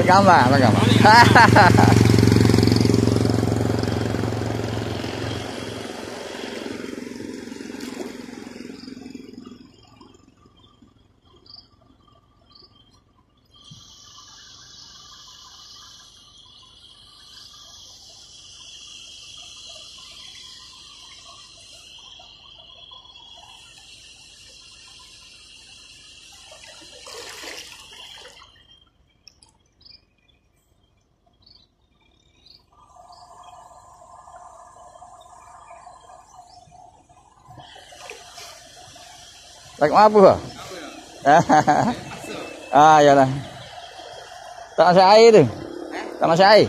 gambar, ambil gambar. Tak apa? Ah, yalah. Tak masuk air tu. Tak masuk air.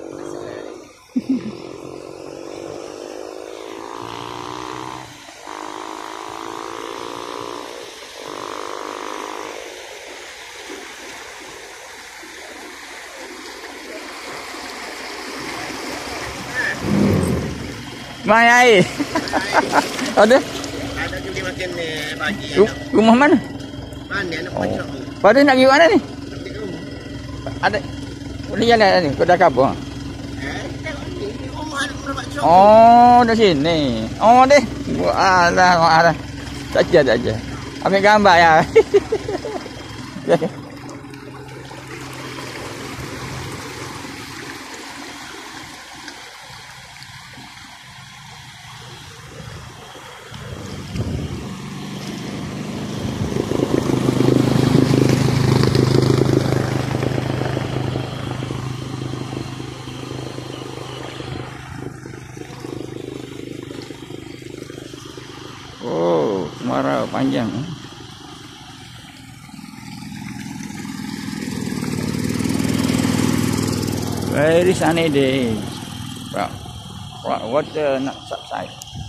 Main air. Ada? Ada pergi makan pagi. Rumah mana? Mana nak pojok ni? Pada nak pergi mana ni? Pergi rumah. Ada. Boleh jalan ni, kau dah kapal. Tengok ni. Rumah ada berapa cok. Oh, dah sini. Oh, deh. Alah. Tak je. Ambil gambar ya. Oh, kemarau panjang. Very sunny day. Water not subside.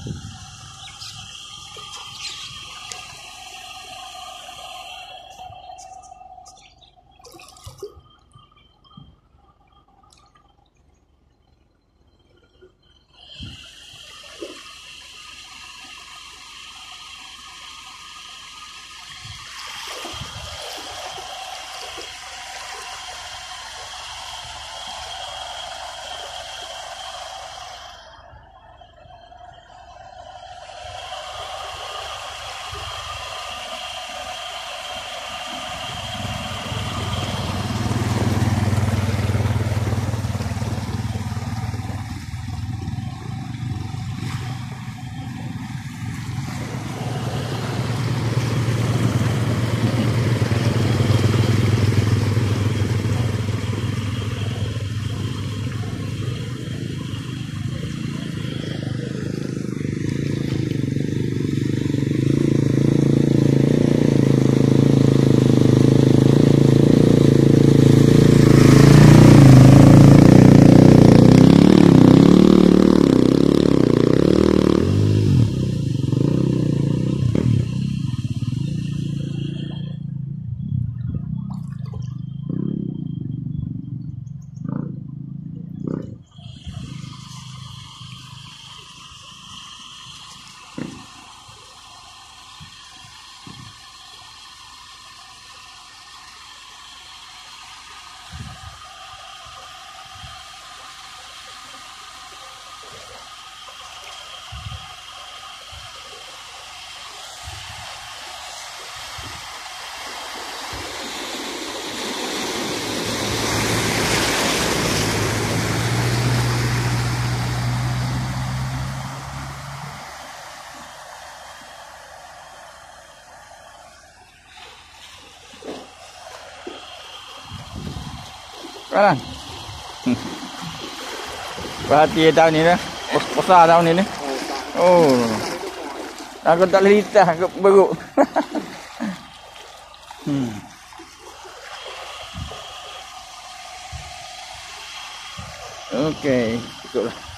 Kanan. Perhati tahun ni dah. Besar tahun ni. Oh. Aku tak boleh litah ke beruk. Okey, cukuplah.